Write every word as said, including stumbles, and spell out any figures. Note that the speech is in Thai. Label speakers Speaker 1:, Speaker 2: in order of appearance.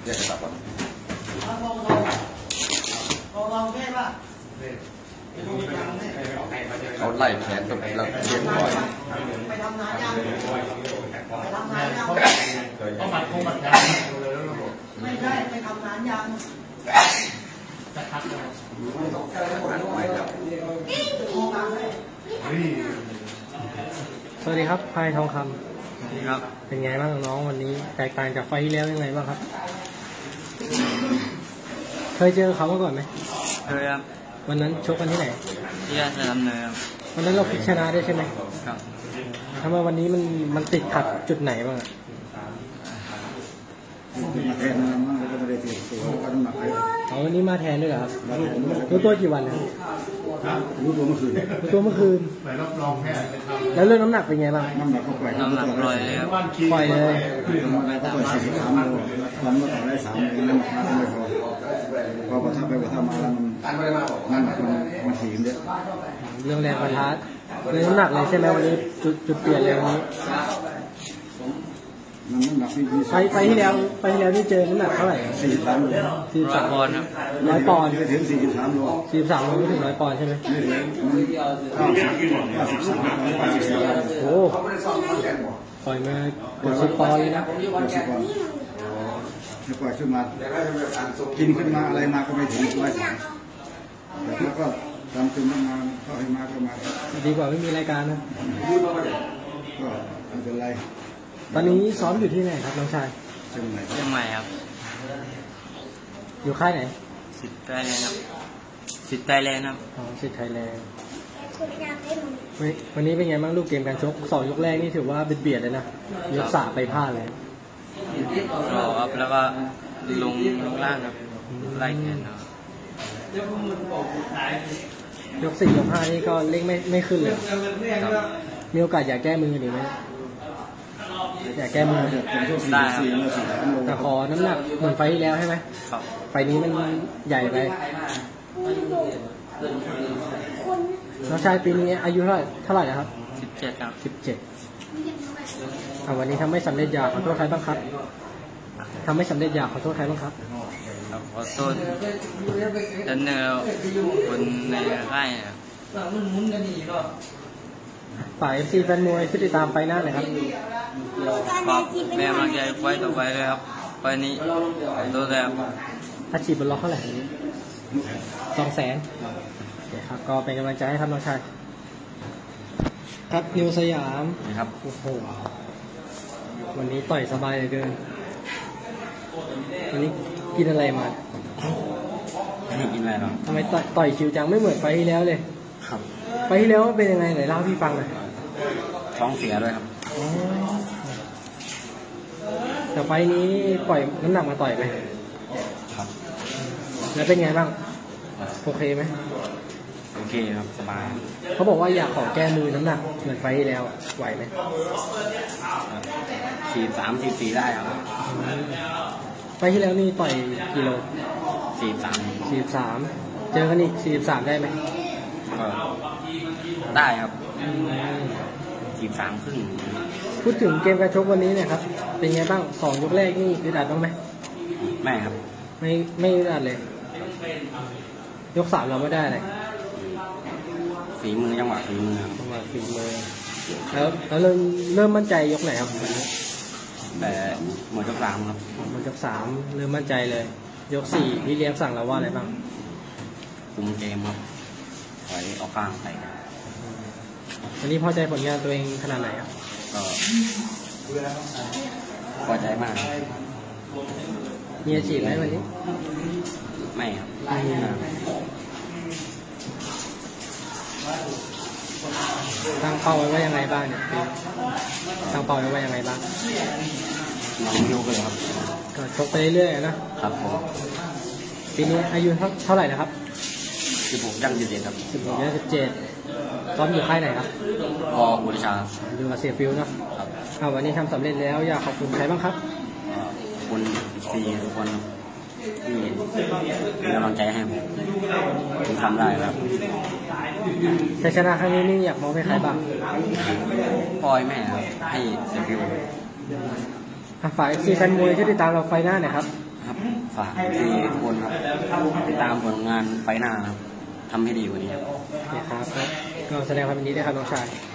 Speaker 1: เรียกกระสับก่อนเขาไล่แขนกับเราเรียบร้อย
Speaker 2: ไปทำงานยังไปทำงานยัง
Speaker 3: เขาบัดคงบัดแขน
Speaker 2: ไม่ใช่ไปทำงานยัง
Speaker 3: จะทักเลย
Speaker 4: สวัสดีครับพายทองคำ
Speaker 3: สวัสดีครับ
Speaker 4: เป็นไงบ้างน้องวันนี้แตกต่างจากไฟที่แล้วยังไงบ้างครับเคยเจอเขามาก่อนไหม
Speaker 3: เคยครับ
Speaker 4: วันนั้นชกกันที่ไหน
Speaker 3: ที่ราชดำเนินครับ
Speaker 4: วันนั้นเราพลิกชนะได้ใช่ไหม
Speaker 3: ครับ
Speaker 4: ทำไมวันนี้มันมันติดขัดจุดไหนบ้างอ่ะ
Speaker 5: มาแทนนะมั่งแล้วก็ไม่ได้ติดตัวก็ต้องหนักไป
Speaker 4: อ๋อวันนี้มาแทนด้วยเหรอครับรู้ตัวกี่วันนะ
Speaker 5: รู้ตัวเมื่อคืน
Speaker 4: รู้ตัวเมื่อคืนแล้วเรื่องน้ำหนักเป็นไงบ้าง
Speaker 5: น้ำหนักเขาปล่อย
Speaker 3: น้ำหนักปล่อยเลย
Speaker 4: ปล่อยเลย
Speaker 5: เขาปล่อยสี่สิบสามโลตอนเมื่อก่อนได้สามเองน้ำหนักไม่พอพอประทับไปประทับมาแล้วมันน้ำหนักมันมันถีบเยอะ
Speaker 4: เรื่องแรงประทะเรื่องน้ำหนักเลยใช่ไหมวันนี้จุดจุดเปลี่ยนเลยวันนี้
Speaker 5: มันน้ำหนักที่
Speaker 4: ไปไปที่แล้วไปที่แล้วที่เจอน้ำหนักเท่าไหร่
Speaker 5: สี่สิบสามโล
Speaker 4: สี่สิบสาม
Speaker 3: ปอนด์ครับ
Speaker 4: ร้อยปอนด์
Speaker 5: ไม่ถึงสี่สิบสามโล
Speaker 4: สี่สิบสามโลไม่ถึงร้อยปอนด์ใช่ไหม
Speaker 5: ไม่ถึงเก้าสิบเก้าสิบสามเก้าสิบสี่
Speaker 4: โอ้ปล่อยมาเกือบสิบปอนด์เลยนะ
Speaker 5: เกือบสิบปอนด์ปล่อยขึ้นมากินขึ้นมาอะไรมาก็ไม่ถึงร้อยสามแต่ถ้าก็ทำขึ้นมาเข้าให้มาก็มา
Speaker 4: ดีกว่าไม่มีรายการนะ
Speaker 5: ก็ไม่เป็นไร
Speaker 4: ตอนนี้ซ้อมอยู่ที่ไหนครับน้องชาย
Speaker 5: เชียงใหม่
Speaker 3: เชียงใหม่ครับ
Speaker 4: อยู่ค่ายไหน
Speaker 3: สิทธิ์ไทยแลนด์ครับสิทธิ์ไทยแลนด์ครับ
Speaker 4: อ๋อสิทธิ์ไทยแลนด์วันนี้เป็นไงบ้างลูกเกมการชกสองยกแรกนี่ถือว่าเบียดเลยนะยกสามไปพลาดเลย
Speaker 3: รอครับแล้วก็ลงลงล่างครับไล่แขนครับ
Speaker 4: ยกสี่ยกห้านี่ก็เล่งไม่ไม่ขึ้นเลยมีโอกาสอยากแก้มือหรือไหมอยากแก้มือ
Speaker 3: ได้
Speaker 4: แต่ขอน้ำหนักเหมือนไฟที่แล้วใช่ไหมไฟนี้มันใหญ่ไปน้องชายปีนี้อายุเท่าไหร่เท่าไหร่นะครับ
Speaker 3: สิบเจ็ดครับ
Speaker 4: สิบเจ็ดวันนี้ทำไม่สำเร็จอยากขอโทษใครบ้างครับทำไม่สำเร็จอยากขอโทษใครบ้างครับ
Speaker 3: ขอโทษดันเนอร์คนในค่ายครับ
Speaker 4: ฝ่ายเอฟซีแฟนมวยช่วยติดตามไฟหน้าหน่อยครับ
Speaker 3: ขอบแม่มาใจไฟต่อไปเลยครับไฟนี้ตัวแล้ว
Speaker 4: ถ้าฉีดบนล็อกเท่าไหร่สองแสนโอเคครับก็เป็นกำลังใจให้ครับน้องชายครับนิวสยาม
Speaker 1: นะครับ
Speaker 4: โอ้โหวันนี้ต่อยสบายเหลือเกินวันนี้กินอะไรมา
Speaker 1: ไม่กินอะไรหรอก
Speaker 4: ทำไมต่อยชิวจังไม่เหมือนไฟที่แล้วเลย
Speaker 1: ครับ
Speaker 4: ไฟที่แล้วเป็นยังไงไหนเล่าพี่ฟังหน่อย
Speaker 1: ท้องเสียด้วยครับ
Speaker 4: แต่ไฟนี้ปล่อยน้ำหนักมาต่อยไหม
Speaker 1: ครับ
Speaker 4: แล้วเป็นไงบ้างโอเคไหม
Speaker 1: โอเคครับสบาย
Speaker 4: เขาบอกว่าอยากขอแก้มือน้ำหนักเหมือนไฟที่แล้วไหวไหม
Speaker 1: สี่สามสี่สี่ได้ครับ
Speaker 4: ไฟที่แล้วนี่ต่อยกิโล
Speaker 1: สี่สาม
Speaker 4: สี่สามเจอกันอีกสี่สามได้ไหม
Speaker 1: ก็ได้ครับสี่สามครึ่ง
Speaker 4: พูดถึงเกมการชกวันนี้เนี่ยครับเป็นไงบ้างสองยกแรกนี่อึดอัดบ้างไหม
Speaker 1: ไม่ครับ
Speaker 4: ไม่ไม่อึดอัดเลยยกสามเราไม่ได้เลย
Speaker 1: ฝีมือจังหวะฝีมือ
Speaker 4: จังหวะฝีมือแล้วแล้วเริ่มเริ่มมั่นใจยกไหนครับ
Speaker 1: แต่หมดยกสามครับ
Speaker 4: หมดยกสามเริ่มมั่นใจเลยยกสี่พี่เลี้ยงสั่งเราว่าอะไรบ้าง
Speaker 1: คุมเกมครับถอยออกข้างไป
Speaker 4: วันนี้พอใจผลงานตัวเองขนาดไหนครับ
Speaker 1: ก็พอใจมาก
Speaker 4: มีอาชีพไหมวันนี้
Speaker 1: ไม่ครับ
Speaker 4: ตั้งเป้าไว้ว่ายังไงบ้างเนี่ยตั้งเป้าไว้ว่ายังไงบ้าง
Speaker 1: น้องยกเลยครับ
Speaker 4: ก็ชกไปเรื่อยๆนะครับ
Speaker 1: ผม
Speaker 4: ปีนี้อายุเท่าไหร่นะครับ
Speaker 1: สิบหกย่างสิบเจ็ดครับ
Speaker 4: สิบหกย่างสิบเจ็ดซ้อมอยู่ค่ายไหนครับ
Speaker 1: พอบุรีชา
Speaker 4: ดูมาเสียฟิลนะครับวันนี้ทำสำเร็จแล้วอยากขอบคุณใครบ้างครับ
Speaker 1: ขอบคุณซีทุกคนที่มีกำลังใจให้ผมผมทำได้ครับ
Speaker 4: ชัยชนะครั้งนี้นี่อยากมองให้ใครบ้าง
Speaker 1: ปอยแม่ให้เสียฟิล
Speaker 4: ฝ่ายซีแฟนมวยที่ติดตามเราไฟหน้าเนี่ยครับ
Speaker 1: ครับฝากที่ทุกคนครับติดตามผลงานไฟหน้าครับทำให้ดีกว่านี้ครับ
Speaker 4: โอเคครับก็แสดงความยินดีด้วยครับน้องชาย